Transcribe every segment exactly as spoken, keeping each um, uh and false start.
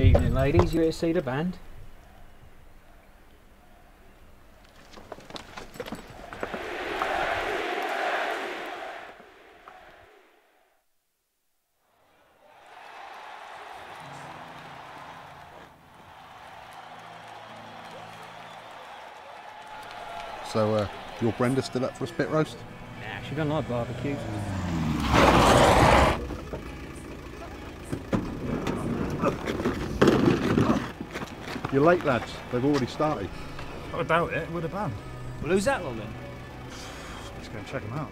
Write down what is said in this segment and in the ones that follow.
Evening, ladies. You here to see the band? So, uh, your Brenda still up for a spit roast? Nah, she don't like barbecue. You're late, lads. They've already started. I doubt it. With a band. Well, who's that one then? Let's go and check them out.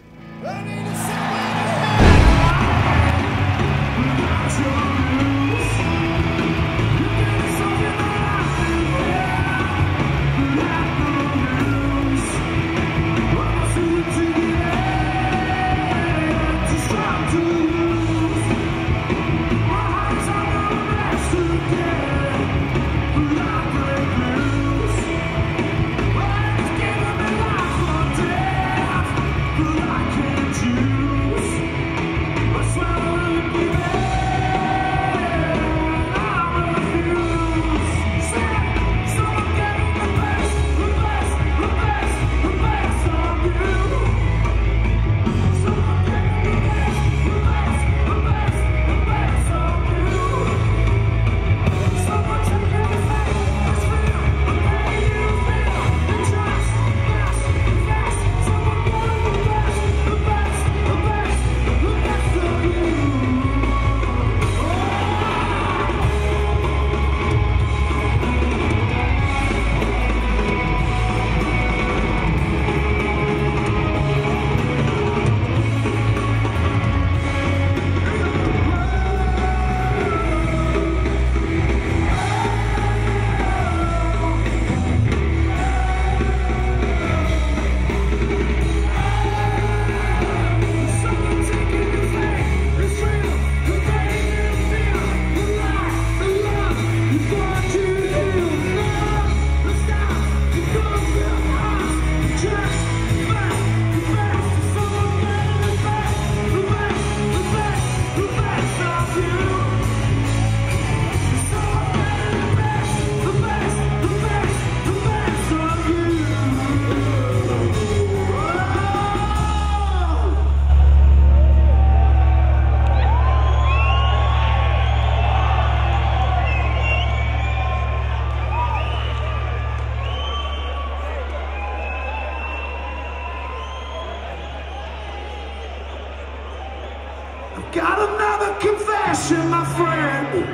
Got another confession, my friend.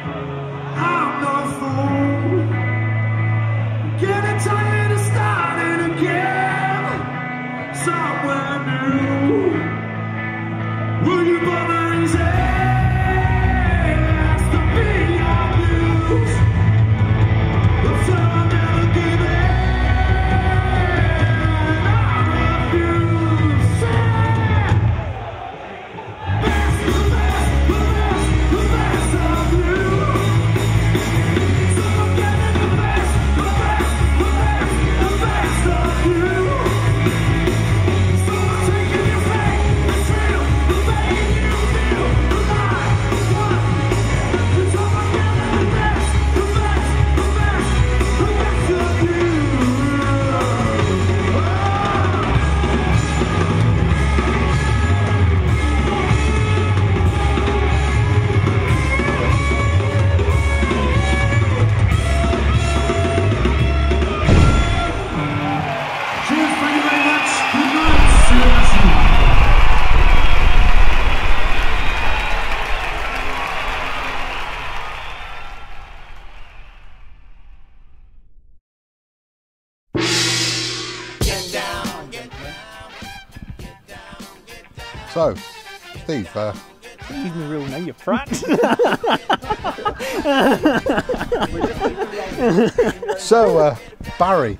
I'm no fool. Getting tired of starting again somewhere new. Will you bother his ass to be your muse? But so I'll never give in. I refuse. So, Steve, uh, Use my real name, you prat. so, uh, Barry,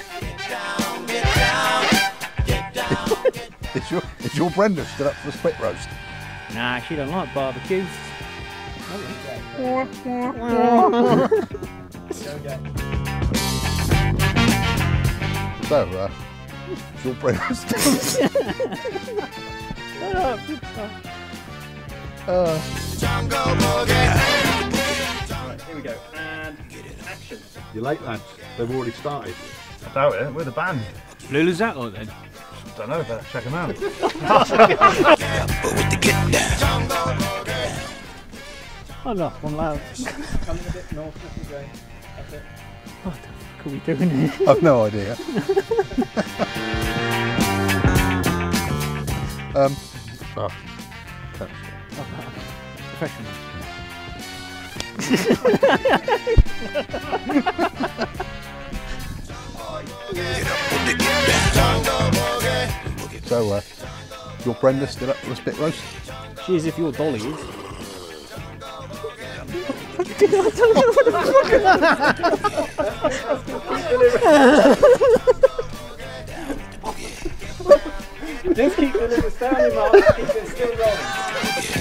is your, is your Brenda still up for the spit roast? Nah, she don't like barbecue. So, uh, is your Brenda still uh, Jungle Boogie. Here we go. And action. You're late, lads. They've already started. I doubt it. We're the band. Lulu's that lot then? Don't know. Better check them out. Oh no, one loud. Coming a bit north, this is going. That's it. What the fuck are we doing here? I've no idea. um. Oh, touch. Oh, professional. So, uh, your Brenda still up for the spit roast? She is if your dolly is. Just keep the liver standing, Mark. Keep it still rolling.